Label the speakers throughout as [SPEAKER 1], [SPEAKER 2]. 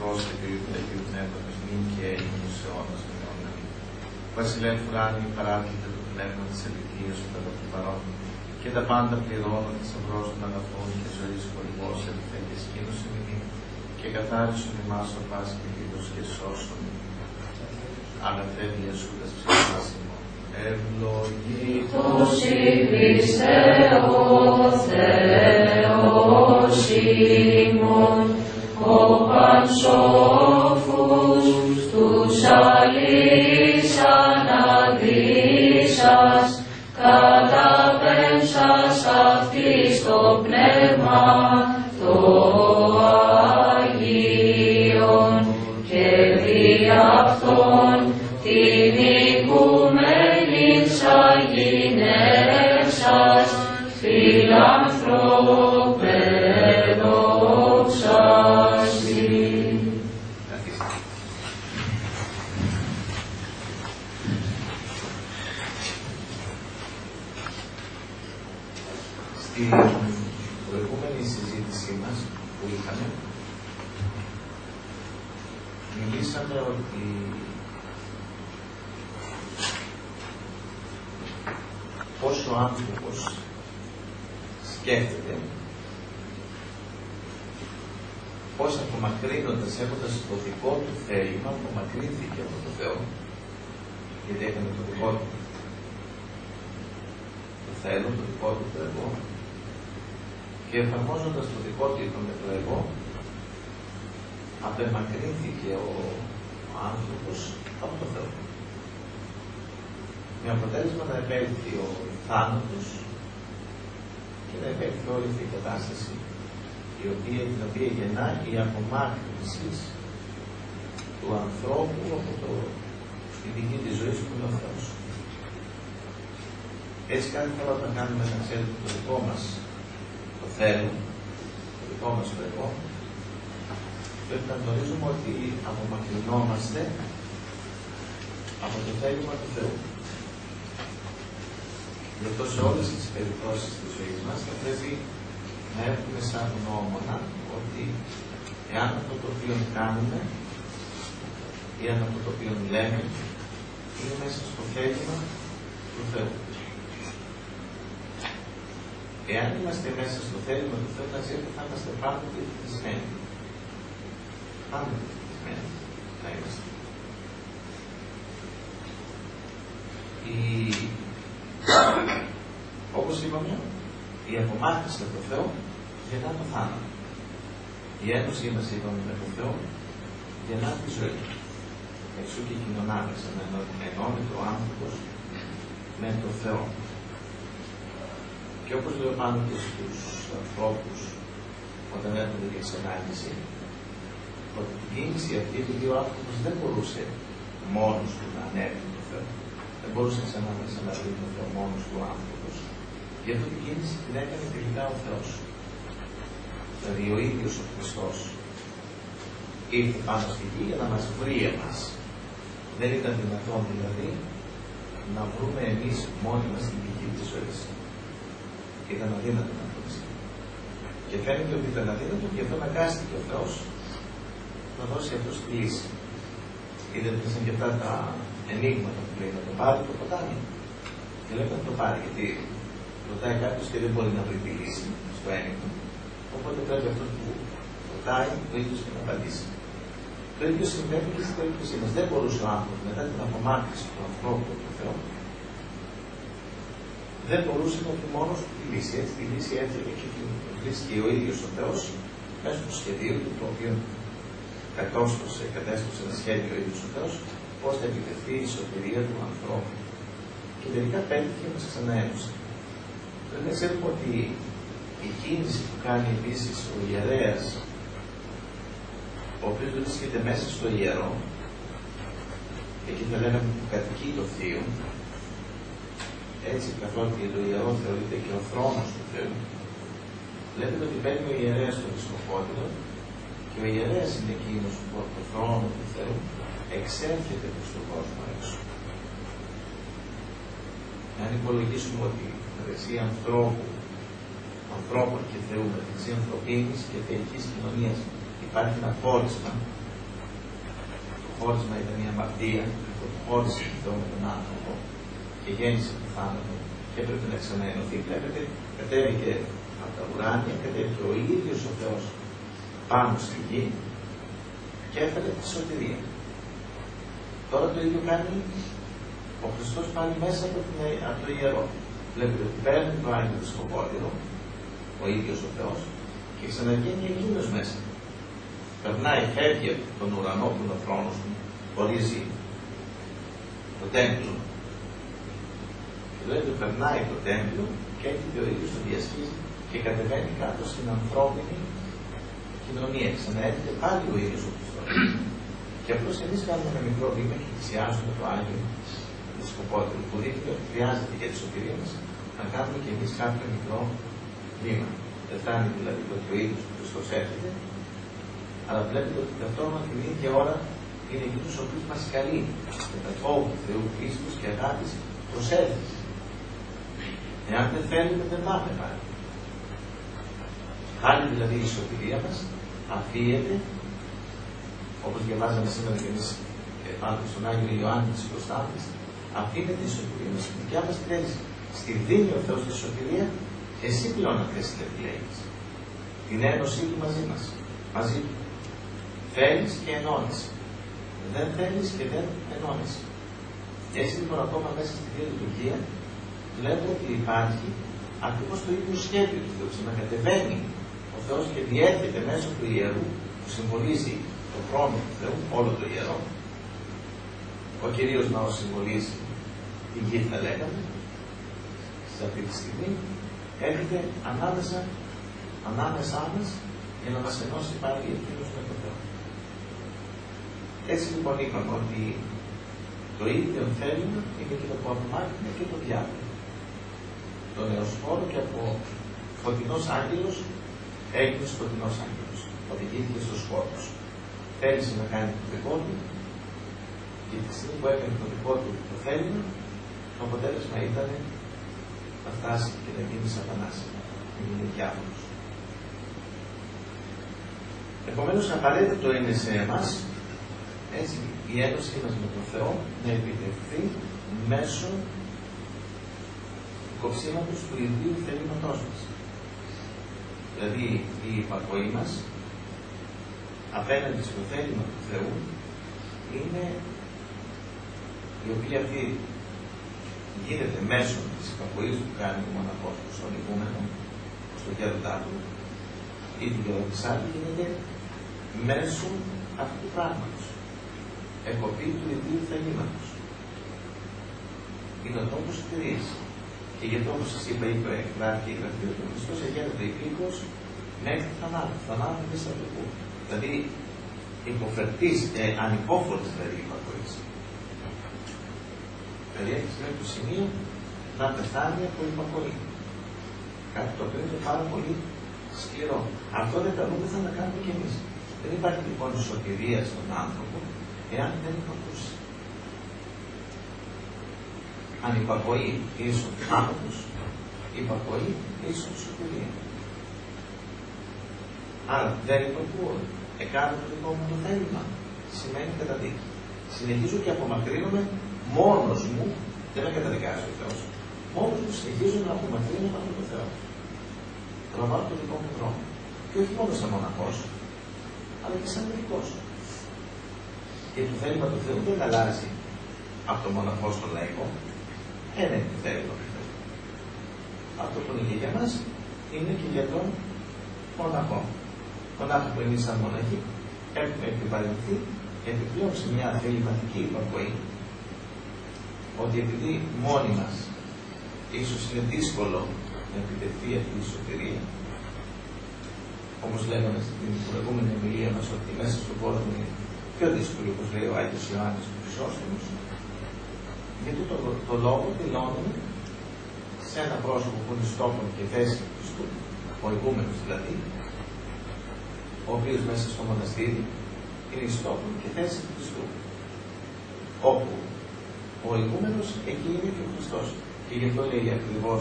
[SPEAKER 1] Πατρός και του Υιού και του Πνεύματος, νυν και αιώνας αιώνας αιώνας. Βασιλεύ ουράνιοι, παράκλητε το πνεύμα της ελευθερίας σου κατά του παρόν, και τα πάντα πληρώνω θησαυρός των αγαθών και ζωής χορηγός ελθέ και σκήνωσον ημί, και καθάρισον ημάς ο πας και λίδος και σώσον. Αγαθέ Ιησούδας ψυχάς ημών. Ευλογήτως η Χριστέ ο Θεός ημών, ο πανσόφους τους αλείς αναδύσας, καταπέμψας αυτής το πνεύμα το Αγίον, και δι' αυτόν την οικουμένην σαγηνεύσας, φιλανθρώπε δόξασι. Στην προηγούμενη συζήτησή μας που είχαμε, μιλήσαμε ότι πώς ο άνθρωπος σκέφτεται, πώς απομακρύνοντας, έχοντας το δικό του θέλημα, απομακρύνθηκε από το Θεό, γιατί έκανε το δικό του το θέλω, το δικό του το εγώ, και εφαρμόζοντας το δικό του με το εγώ, απεμακρύνθηκε ο άνθρωπος από το Θεό. Με αποτέλεσμα να επέλθει ο θάνατος και να επέλθει όλη αυτή η κατάσταση, την οποία γεννά η απομάκρυνση του ανθρώπου από την πηγή της ζωής που είναι ο Θεός. Έτσι κάθε φορά όταν κάνουμε να ξέρουμε το δικό μας το θέλω, το δικό μας το εγώ, πρέπει να γνωρίζουμε ότι απομακρυνόμαστε από το θέλημα του Θεού. Γι' αυτό σε όλες τις περιπτώσεις της ζωής μας θα πρέπει να έχουμε σαν γνώμονα ότι εάν αυτό το οποίο κάνουμε ή αν αυτό το οποίο λέμε είναι μέσα στο θέλημα του Θεού. Εάν είμαστε μέσα στο θέλημα του Θεού, θα είμαστε πάντοτε ευτυχισμένοι. Πάντοτε ευτυχισμένοι θα είμαστε. Όπως είπαμε, η απομάκρυνση από τον Θεό γεννά το θάνατο. Η ένωσή μας, είπαμε, με τον Θεό γεννά τη ζωή. Εξού και κοινωνάμεσα να ενώνει το άνθρωπος με τον Θεό. Και όπως λέω πάντοτε στους ανθρώπους όταν έρχονται για εξανάλυση, ότι την κίνηση αυτή, επειδή ο άνθρωπος δεν μπορούσε μόνος του να ανέβει τον Θεό, δεν μπορούσε ξανά να ξαναδεί τον Θεό μόνος του άνθρωπος, γι' αυτό την κίνηση την έκανε τελικά ο Θεός. Δηλαδή ο ίδιος ο Χριστός ήρθε πάνω στη γη για να μας βρει εμάς. Δεν ήταν δυνατόν δηλαδή να βρούμε εμείς μόνοι μας την πηγή της ζωής. Ήταν αδύνατο να το πει. Και φαίνεται ότι ήταν αδύνατο και αυτό αναγκάστηκε ο Θεός να δώσει αυτό τη λύση. Είδατε σαν και αυτά τα ενίγματα που λέει να το πάρει το ποτάμι. Και λέει να το πάρει, γιατί ρωτάει κάποιος και δεν μπορεί να βρει τη λύση στο ένιγμα. Οπότε πρέπει αυτό που ρωτάει το ίδιο και να απαντήσει. Το ίδιο συμβαίνει και στην περίπτωσή μας. Δεν μπορούσε ο άνθρωπος μετά την απομάκρυνση του ανθρώπου από τον Θεό, δεν μπορούσε να βρει μόνος του τη λύση. Έτσι τη λύση έφυγε και την βρίσκει ο ίδιος ο Θεός μέσω του σχεδίου του, το οποίο κατέστρωσε ένα σχέδιο ο ίδιος ο Θεός, πώς θα επιτευχθεί η σωτηρία του ανθρώπου. Και τελικά πέτυχε να ξαναένωσε. Πρέπει να ξέρουμε ότι η κίνηση που κάνει επίσης ο ιερέας, ο οποίος βρίσκεται μέσα στο ιερό, εκεί θα λέγαμε που κατοικεί το Θείο, έτσι καθότι το ιερό θεωρείται και ο θρόνος του Θεού, βλέπετε ότι παίρνει ο ιερέας το Χριστοφώτηρο και ο ιερέας είναι εκείνος που από το θρόνο του Θεού εξέρχεται προς τον κόσμο έξω. Αν υπολογίσουμε ότι μεταξύ ανθρώπων και Θεού, μεταξύ ανθρωπίνης και θεϊκής κοινωνίας υπάρχει ένα πόρισμα, χώρισμα ήταν η αμαρτία, το χώρισε το Θεό με τον άνθρωπο και γέννησε το θάνατο και έπρεπε να ξαναενωθεί. Βλέπετε, κατέβηκε από τα ουράνια, κατέβηκε ο ίδιος ο Θεός πάνω στη γη και έφερε τη σωτηρία. Τώρα το ίδιο κάνει ο Χριστός πάλι μέσα από το ιερό. Βλέπετε ότι παίρνει το Άγιο Δισκοπότηρο, ο ίδιος ο Θεός, και ξαναβγαίνει εκείνος μέσα. Περνάει, φεύγει από τον ουρανό που είναι ο θρόνος του, χωρίζει το τέμπλο. Και βλέπετε, περνάει το τέμπλο και έρχεται ο ίδιος το διασχίζει και κατεβαίνει κάτω στην ανθρώπινη κοινωνία. Ξαναέρχεται πάλι ο ίδιος ο Χριστός. Και απλώς εμείς κάνουμε ένα μικρό βήμα και θυσιάζουμε το Άγιο Δισκοπότηρο, που δείχνει ότι χρειάζεται για τη σωτηρία μας να κάνουμε και εμείς κάποιο μικρό βήμα. Δεν φτάνει δηλαδή το ότι ο ίδιος ο Χριστός έρχεται, αλλά βλέπετε ότι ταυτόχρονα την ίδια ώρα είναι εκείνος ο οποίος μας καλεί με τα φόβου του Θεού πίστος και αγάπης προσέλθει. Εάν δεν θέλουμε, δεν πάμε πάλι. Πάλι δηλαδή η σωτηρία μας αφίεται, όπως διαβάζαμε σήμερα και εμείς πάνω στον Άγιο Ιωάννη της Κωνσταντίνης, αφήνεται η σωτηρία μας στη δικιά μας θέση. Στη δίνει ο Θεός τη σωτηρία, εσύ πλέον αυτές τις επιλέγεις. Την ένωσή του μαζί του. Θέλεις και ενώνεις. Δεν θέλεις και δεν ενώνεις. Έτσι λοιπόν ακόμα μέσα στη Θεία Λειτουργία βλέπω ότι υπάρχει ακριβώς το ίδιο σχέδιο του Θεού. Ξανακατεβαίνει ο Θεός και διέρχεται μέσω του ιερού που συμβολίζει το χρόνο του Θεού, όλο το ιερό. Ο κυρίως ναός συμβολίζει τη γη, θα λέγαμε. Σε αυτή τη στιγμή έρχεται ανάμεσά μας για να μας ενώσει πάλι εκείνος με τον Θεό. Έτσι λοιπόν είπαμε ότι το ίδιο θέλημα είναι και το που απομάκρυνε και το διάβολο. Το νεοσφόρο και από φωτεινός άγγελος έγινε σκοτεινός άγγελος. Οδηγήθηκε στο σκότος. Θέλησε να κάνει το δικό του και τη στιγμή που έκανε το δικό του το θέλημα, το αποτέλεσμα ήταν να φτάσει και να γίνει σατανάς, να γίνει διάβολος. Επομένως, απαραίτητο είναι σε εμάς έτσι, η ένωσή μας με τον Θεό να επιτευχθεί μέσω του κοψίματος του ιδίου θελήματός μας. Δηλαδή, η υπακοή μας απέναντι στο θέλημα του Θεού είναι η οποία αυτή γίνεται μέσω της υπακοής που κάνει ο μοναχός του στον ηγούμενο, στο γέροντά του ή την γεροντισάτη, γίνεται μέσω αυτού του πράγματος. Εκοπή του ιδίου θελήματος. Είναι ο τόπος σωτηρίας. Και γιατί όπως σας είπα, γράφει η Γραφή ότι ο Χριστός εγέννεται υπήκος μέχρι θανάτου. Θανάτου δεν θα το πω. Δηλαδή υποφερτής, ανυπόφορης δηλαδή υπακοής. Δηλαδή έχεις μέχρι το σημείο να πεθάνει από υπακοή. Κάτι το οποίο είναι πάρα πολύ σκληρό. Αυτό δεν καλούμεθα να κάνουμε κι εμείς. Δεν υπάρχει λοιπόν σωτηρία στον άνθρωπο εάν δεν υπακούσει. Ανυπακοή ίσον άνθρωπος, υπακοή ίσον σωτηρία. Άρα δεν υπακούω, εκάνω το δικό μου το θέλημα, σημαίνει καταδίκη. Συνεχίζω και απομακρύνομαι μόνος μου, δεν με καταδικάζει ο Θεός, μόνος μου συνεχίζω να απομακρύνομαι από τον Θεό. Τραβάω το δικό μου δρόμο. Και όχι μόνο σαν μοναχός, αλλά και σαν μερικός. Και το θέλημα του Θεού δεν αλλάζει από το μοναχό στο λαϊκό. Ένα είναι το θέλημα του Θεού. Αυτό που είναι και για μας είναι και για τον μοναχό. Μονάχο που εμείς σαν μοναχοί έχουμε επιβαρυνθεί επιπλέον σε μια θεληματική υπακοή. Ότι επειδή μόνοι μας ίσως είναι δύσκολο να επιτευχθεί αυτή η σωτηρία, όπως λέγαμε στην προηγούμενη ομιλία μας, ότι μέσα στον κόσμο είναι πιο δύσκολο, όπως λέει ο Άγιος Ιωάννης του Χρυσόστομος, γιατί το λόγο δηλώνουμε σε ένα πρόσωπο που είναι στόχον και θέση του Χριστού, ο ηγούμενος δηλαδή, ο οποίος μέσα στο μοναστήρι είναι στόχον και θέση του Χριστού. Όπου ο ηγούμενος εκεί είναι και ο Χριστός. Και γι' αυτό λέει ακριβώς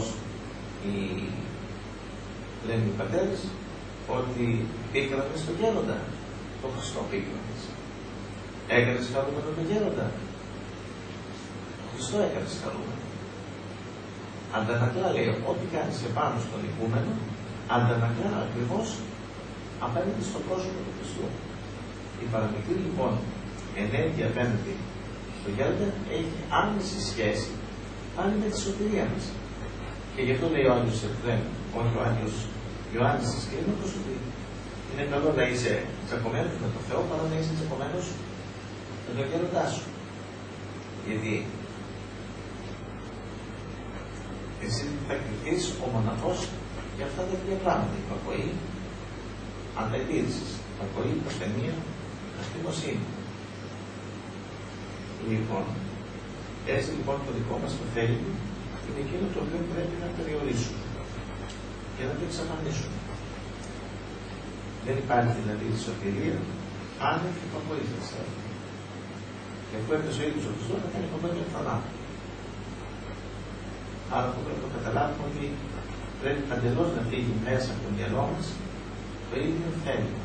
[SPEAKER 1] λένε οι πατέρες ότι πίκραμε στο γέροντα, το Χριστό πίκραμε. Έκανες χαρούμενο τον γέροντα. Το Χριστό έκανες χαρούμενο. Αντανακλά, λέει, ό,τι κάνεις επάνω στον οικούμενο, αντανακλά ακριβώς απέναντι στο πρόσωπο του Χριστού. Η παραμικρή λοιπόν ενέργεια απέναντι στο γέροντα έχει άμεση σχέση πάλι με τη σωτηρία μας. Και γι' αυτό λέει ο Άγιος Εφραίμ, όχι ο Άγιος Ιωάννης της Κλίνακος, ότι είναι καλό να είσαι τσακωμένος με τον Θεό παρά να είσαι τσακωμένος με τον γέροντά σου. Γιατί εσύ θα κρυφθείς ο μοναχός για αυτά τα δύο πράγματα. Η υπακοή, αν τα υπήρξεις. Υπακοή, προθυμία, αστυνοσύνη. Λοιπόν, έτσι λοιπόν το δικό μας το θέλημα είναι εκείνο το οποίο πρέπει να περιορίσουμε και να το εξαφανίσουμε. Δεν υπάρχει δηλαδή η σωτηρία άνευ υπακοής. Και αφού έπαιζε ο ίδιος ο Χριστός να κάνει υπακοή με θανάτου. Άρα που πρέπει να καταλάβουμε ότι πρέπει παντελώς να φύγει μέσα από το μυαλό μας το ίδιο θέλημα.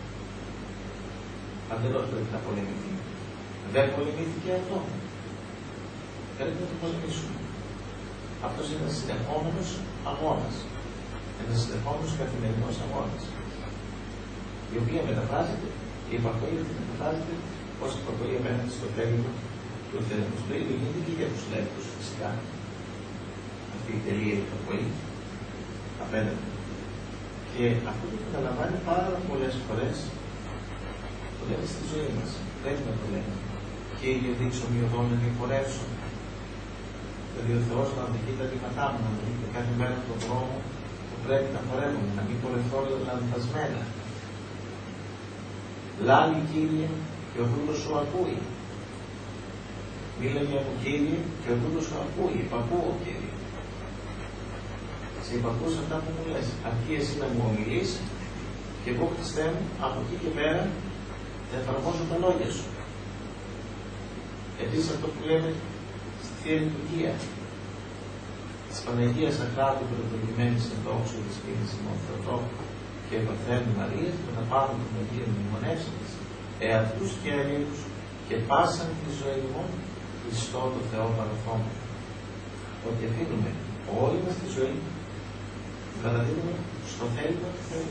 [SPEAKER 1] Παντελώς πρέπει να πολεμηθεί. Δεν πολεμήθηκε αυτό. Πρέπει να το πολεμήσουμε. Αυτός είναι ένας συνεχόμενος αγώνας. Ένας συνεχόμενος καθημερινός αγώνας. Η οποία μεταφράζεται, η υπακοή μεταφράζεται ως υπακοή απέναντι στο θέλημα του Θεού. Το ίδιο γίνεται και για τους λαϊκούς φυσικά. Αυτή η τελεία υπακοή απέναντι. Και αυτό το καταλαμβάνει πάρα πολλές φορές. Το λέμε στη ζωή μας. Πρέπει να το λέμε. Κύριε, δείξω μειωδών να διαπορεύσω. Δηλαδή ο Θεός να αντικεί τα βήματά μου, να δείχνει κάθε μέρα τον δρόμο που πρέπει να πορεύουμε, να μην πορευθώ λανθασμένα. Λάλη, Κύριε, και ο δούλος σου ακούει. Μίλα μου, Κύριε, και ο δούλος σου ακούει. Υπακούω, Κύριε. Σε υπακούω αυτά που μου λες. Αρκεί εσύ να μου ομιλείς και εγώ, Χριστέ μου, από εκεί και πέρα θα εφαρμόζω τα λόγια σου. Επίσης αυτό που λέμε στη Θεία Λειτουργία της Παναγίας Αχράτου πρωτογεννημένης εν δόξου της Κύριας ημών Θεοτόκου και Παρθένου Μαρίας, με τα πάνω των Αγίων μνημονεύσαντες, εαυτούς και αλλήλους και πάσαν τη ζωή ημών Χριστό το Θεό παραθόμου. Ότι αφήνουμε όλη μας τη ζωή την παραδίδουμε στο θέλημα του Θεού.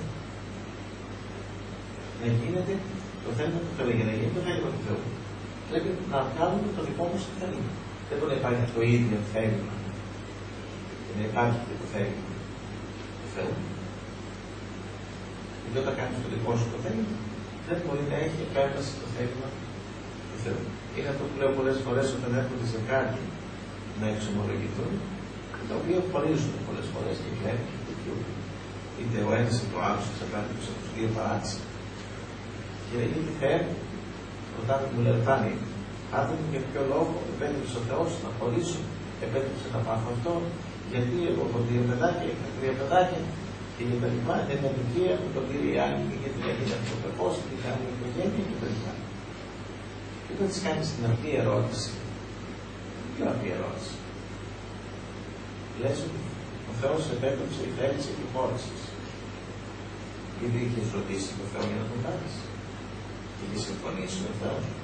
[SPEAKER 1] Να γίνεται το θέλημα του Θεού. Για να γίνει το θέλημα του Θεού, πρέπει να κάνουμε το δικό μας το θέλημα. Δεν μπορεί να υπάρχει το ίδιο θέλημα και να υπάρχει και το θέλημα του Θεού. Γιατί όταν κάνεις το δικό σου το θέλημα, δεν μπορεί να έχει επέμβαση το θέλημα του Θεού. Είναι αυτό που λέω πολλές φορές όταν έρχονται σε κάτι να εξομολογηθούν, τα οποία χωρίζουν πολλές φορές και κλαίνουν και κουτιούν. Είτε ο ένας είτε ο άλλος εξαρτάται από τους δύο παράτηση. Και λέγεται Θεέ, ρωτάνε μου λέει, Τάνη, άντε μου για ποιο λόγο επέτρεψε ο Θεός να χωρίσω, επέτρεψε να πάθω αυτό, γιατί εγώ έχω δύο παιδάκια, είχα τρία παιδάκια και για τα λοιπά, είναι αδικία που τον πήρε η άλλη και γιατί έγινε αυτοπρεπώς και την άλλη οικογένεια και τα λοιπά. Και όταν της κάνεις την απλή ερώτηση, πιο απλή ερώτηση, λες ότι ο Θεός επέτρεψε, θέλησε και χώρισες. Γιατί είχες ρωτήσει τον Θεό για να τον κάνεις. Είχε συμφωνήσει με τον Θεό.